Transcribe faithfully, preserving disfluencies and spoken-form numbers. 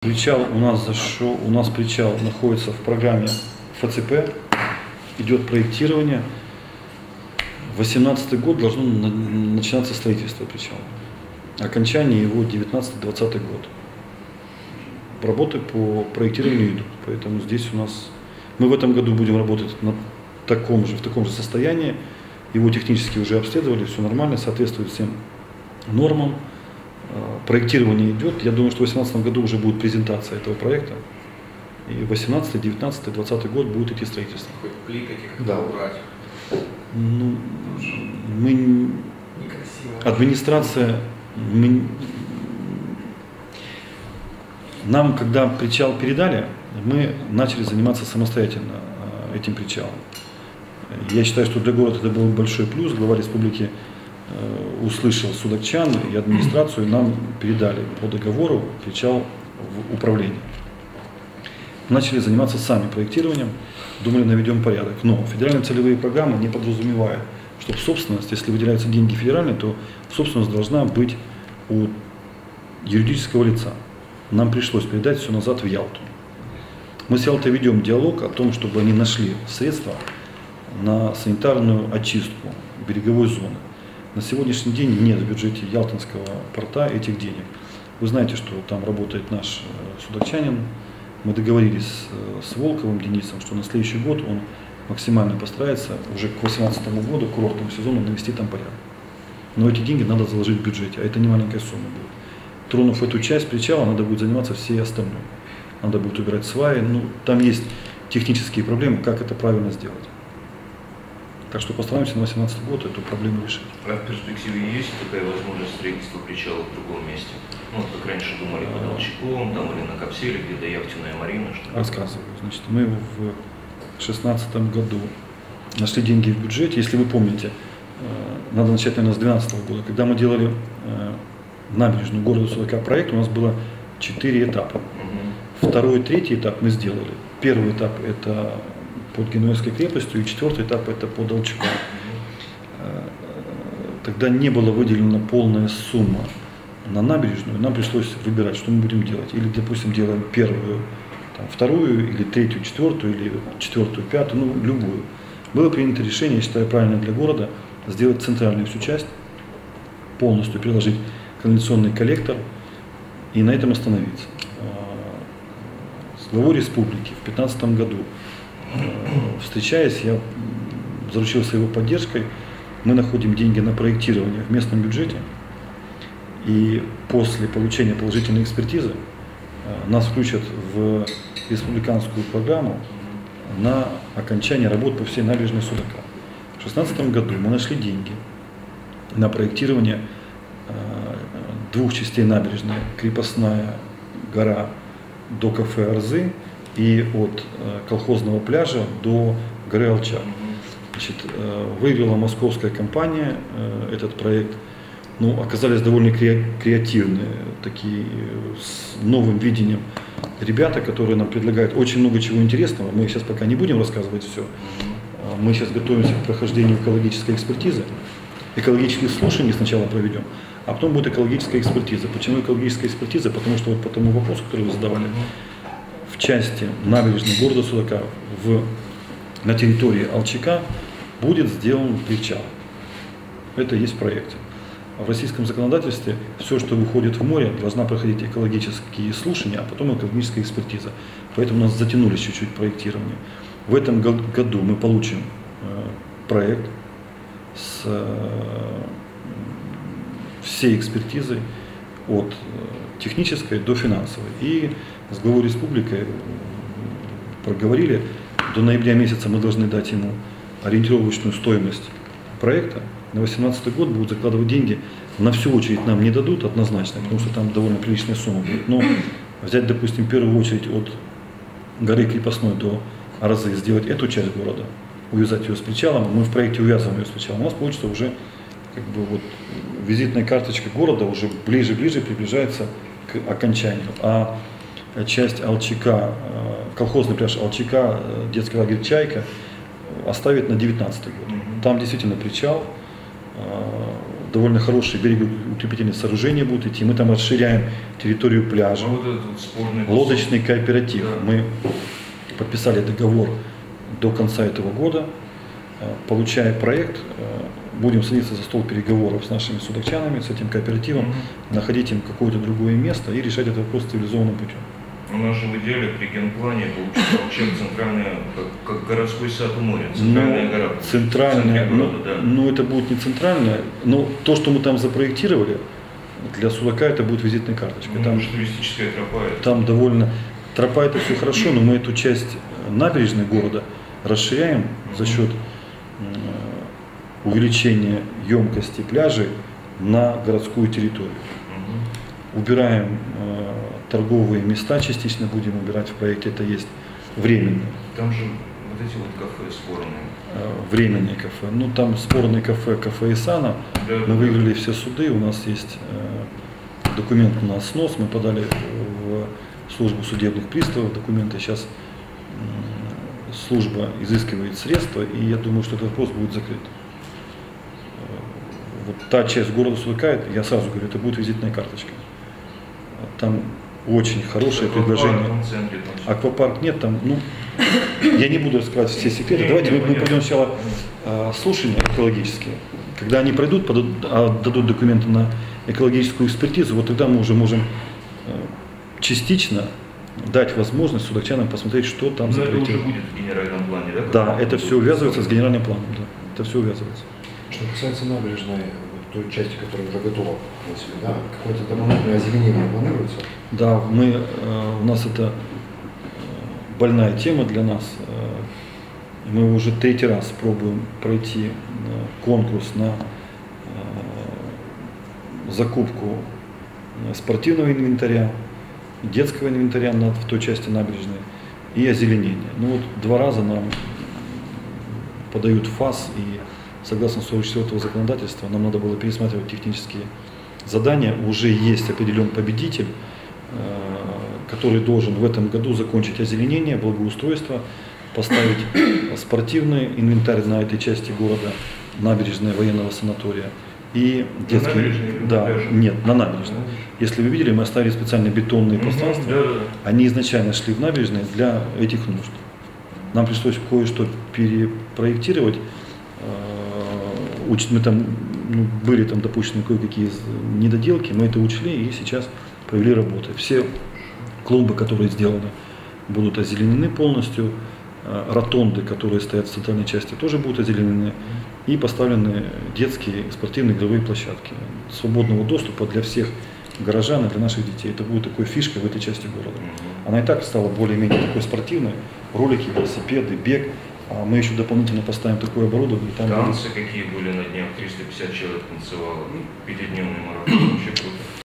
Причал у нас зашел, у нас причал находится в программе эф цэ пэ, идет проектирование. две тысячи восемнадцатый год должно начинаться строительство причала. Окончание его девятнадцатый-двадцатый год. Работы по проектированию идут, поэтому здесь у нас мы в этом году будем работать на таком же, в таком же состоянии. Его технически уже обследовали, все нормально, соответствует всем нормам. Проектирование идет. Я думаю, что в две тысячи восемнадцатом году уже будет презентация этого проекта. И восемнадцатый, девятнадцатый, двадцатый год будет идти строительство. Хоть клей каких-то да. убрать. Ну, мы некрасиво. Администрация, мы, нам, когда причал передали, мы начали заниматься самостоятельно этим причалом. Я считаю, что для города это был большой плюс. Глава республики э, услышал судакчан и администрацию, и нам передали по договору причал в управление. Начали заниматься сами проектированием, думали, наведем порядок. Но федеральные целевые программы не подразумевают, что собственность, если выделяются деньги федеральные, то собственность должна быть у юридического лица. Нам пришлось передать все назад в Ялту. Мы с Ялтой ведем диалог о том, чтобы они нашли средства на санитарную очистку береговой зоны. На сегодняшний день нет в бюджете Ялтинского порта этих денег. Вы знаете, что там работает наш судакчанин. Мы договорились с Волковым Денисом, что на следующий год он максимально постарается уже к две тысячи восемнадцатому году, к курортному сезону, навести там порядок. Но эти деньги надо заложить в бюджете, а это не маленькая сумма будет. Тронув эту часть причала, надо будет заниматься всей остальной. Надо будет убирать сваи. Ну, там есть технические проблемы, как это правильно сделать. Так что постараемся на две тысячи восемнадцатый год эту проблему решить. А в перспективе есть такая возможность строительства причала в другом месте? Ну, как раньше думали под Алчиком, там или на Капселе, где-то яхтенная марина. Рассказываю. Значит, мы в две тысячи шестнадцатом году нашли деньги в бюджете. Если вы помните, надо начать, наверное, с две тысячи двенадцатого года. Когда мы делали набережную города Судака проект, у нас было четыре этапа. Угу. Второй и третий этап мы сделали. Первый этап – это под Генуэзской крепостью, и четвертый этап – это под Алчиком. Тогда не была выделена полная сумма на набережную, нам пришлось выбирать, что мы будем делать. Или, допустим, делаем первую, там, вторую, или третью, четвертую, или четвертую, пятую, ну, любую. Было принято решение, я считаю, правильно для города, сделать центральную всю часть, полностью приложить канализационный коллектор и на этом остановиться. С главой республики в две тысячи пятнадцатом году, встречаясь, я заручился его поддержкой. Мы находим деньги на проектирование в местном бюджете. И после получения положительной экспертизы нас включат в республиканскую программу на окончание работ по всей набережной Судака. В две тысячи шестнадцатом году мы нашли деньги на проектирование двух частей набережной: Крепостная гора до кафе Арзы и от колхозного пляжа до горы Алчак. Значит, выиграла московская компания этот проект. Ну, оказались довольно креативные, такие, с новым видением ребята, которые нам предлагают очень много чего интересного. Мы сейчас пока не будем рассказывать все. Мы сейчас готовимся к прохождению экологической экспертизы. Экологические слушания сначала проведем, а потом будет экологическая экспертиза. Почему экологическая экспертиза? Потому что вот по тому вопросу, который вы задавали, в части набережной города Судака, в, на территории Алчика будет сделан причал. Это есть в проекте. В российском законодательстве все, что выходит в море, должна проходить экологические слушания, а потом экологическая экспертиза. Поэтому у нас затянулись чуть-чуть проектирование. В этом году мы получим э, проект с э, всей экспертизой от э, технической до финансовой. И с главой республики проговорили, до ноября месяца мы должны дать ему ориентировочную стоимость проекта. На две тысячи восемнадцатый год будут закладывать деньги. На всю очередь нам не дадут однозначно, потому что там довольно приличная сумма будет. Но взять, допустим, в первую очередь от горы Крепостной до Арзы, сделать эту часть города, увязать ее с причалом. Мы в проекте увязываем ее с причалом. У нас получится уже как бы вот визитная карточка города уже ближе-ближе приближается к окончанию. А часть Алчика, колхозный пляж Алчика, детский лагерь «Чайка» оставит на две тысячи девятнадцатый год. Там действительно причал, довольно хорошие берегоукрепительные сооружения будут идти. Мы там расширяем территорию пляжа. А вот этот вот спорный Лодочный кооператив. Да. Мы подписали договор до конца этого года. Получая проект, будем садиться за стол переговоров с нашими судакчанами, с этим кооперативом, Mm-hmm. находить им какое-то другое место и решать этот вопрос цивилизованным путем. У нас же в идеале при генплане получится вообще центральная, как, как городской сад у моря, Ну, центральная гора. центральная, ну, города, да. ну это будет не центральная, но то, что мы там запроектировали, для Судака это будет визитной карточкой. Ну, Там, же туристическая тропа. Это. там довольно, тропа это все хорошо, но мы эту часть набережной города расширяем mm-hmm. за счет э, увеличения емкости пляжей на городскую территорию. Mm-hmm. Убираем э, торговые места, частично будем убирать в проекте, это есть временные. Там же вот эти вот кафе спорные. Э, временные кафе. Ну там спорные кафе, кафе Исана. Да, Мы да, выиграли да. все суды, у нас есть э, документ на снос, мы подали в службу судебных приставов документы, сейчас э, служба изыскивает средства, и я думаю, что этот вопрос будет закрыт. Э, вот та часть города Судака, я сразу говорю, это будет визитная карточка. Там очень хорошее Аквапарк предложение. в центре, там всё. Аквапарк нет, там, ну, я не буду раскрывать все секреты. Не, Давайте не, мы, мы понятно. пойдем сначала э, слушания экологические. Когда они пройдут, подадут, а, дадут документы на экологическую экспертизу, вот тогда мы уже можем э, частично дать возможность судакчанам посмотреть, что там Но это уже запроектировано. будет в генеральном плане, да? Да, как это будет все увязывается с представлено? генеральным планом. Да, это все увязывается. Что касается набережной, вот той части, которая уже готова, да, какое-то дополнительное озеленение планируется? Да, мы, э, у нас это э, больная тема для нас. Э, мы уже третий раз пробуем пройти э, конкурс на э, закупку э, спортивного инвентаря, детского инвентаря на, в той части набережной и озеленения. Ну вот два раза нам подают ФАС, и согласно сорок четвёртого законодательства нам надо было пересматривать технические задания. Уже есть определен победитель, который должен в этом году закончить озеленение, благоустройство, поставить спортивный инвентарь на этой части города, набережная военного санатория и детский. набережной или на Да, пляже? нет, на набережной. Если вы видели, мы оставили специальные бетонные Мгм, пространства. да, да, да. Они изначально шли в набережные для этих нужд. Нам пришлось кое-что перепроектировать. Э, уч- Мы там ну, были там допущены кое-какие недоделки, мы это учли и сейчас провели работы. Все клумбы, которые сделаны, будут озеленены полностью. Э, Ротонды, которые стоят в центральной части, тоже будут озеленены. И поставлены детские спортивные игровые площадки свободного доступа для всех горожан и для наших детей. Это будет такой фишкой в этой части города. Она и так стала более-менее такой спортивной. Ролики, велосипеды, бег. А мы еще дополнительно поставим такое оборудование. и Там будет- Танцы какие были на днях, триста пятьдесят человек танцевало, ну, пятидневный марафон, вообще круто.